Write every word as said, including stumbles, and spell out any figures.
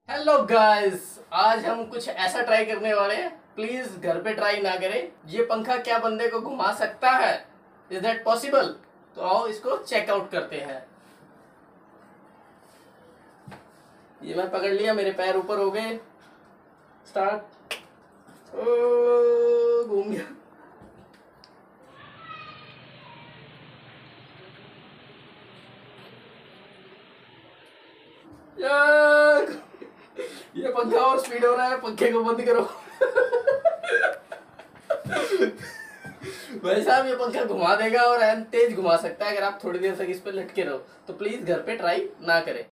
Hello guys, आज हम कुछ ऐसा ट्राई करने वाले हैं। प्लीज घर पे ट्राई ना करें। ये पंखा क्या बंदे को घुमा सकता है? Is that possible? तो आओ इसको चेकआउट करते हैं। ये मैं पकड़ लिया, मेरे पैर ऊपर हो गए। स्टार्ट। ओ, घूम गया। यार, ये पंखा और स्पीड हो रहा है। पंखे को बंद करो। भाई साहब, ये पंखा घुमा देगा और एन तेज घुमा सकता है अगर आप थोड़ी देर तक इस पर लटके रहो। तो प्लीज घर पे ट्राई ना करें।